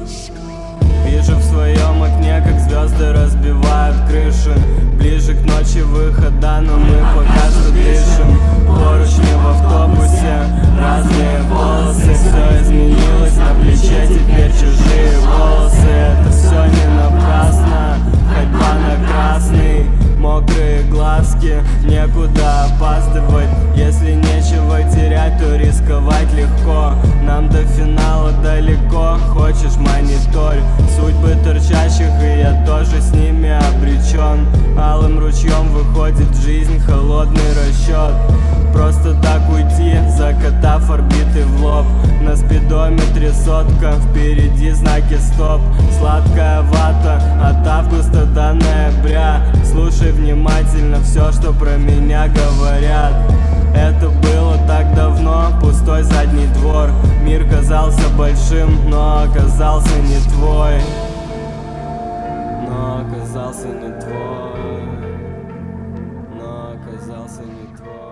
Вижу в своем окне, как звезды разбивают крыши. Ближе к ночи выхода, но мы пока что дышим. Поручни в автобусе, разные волосы. Все изменилось на плече, теперь чужие волосы. Это все не напрасно, ходьба на красный. Мокрые глазки, некуда опаздывать. Если нечего терять, то рисковать легко. Нам до финала далеко, хочешь мониторь судьбы торчащих, и я тоже с ними обречен. Алым ручьем выходит в жизнь холодный расчет. Просто так уйти, закатав орбиты в лоб. На спидометре сотка, впереди знаки стоп. Сладкая вата от августа до ноября. Слушай внимательно все, что про меня говорят. Это было так давно, пустой задний двор. Мир казался большим, но оказался не твой. Но оказался не твой. Но оказался не твой.